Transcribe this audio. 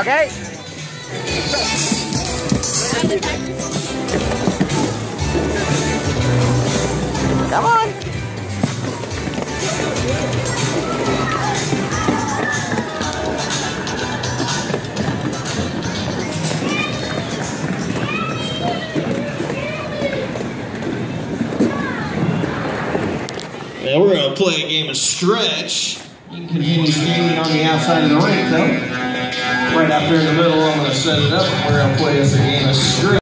Okay. Come on. Now we're going to play a game of stretch. You can continue standing on the outside of the ring, though. Right out there in the middle, I'm going to set it up. We're going to play us a game of stretch.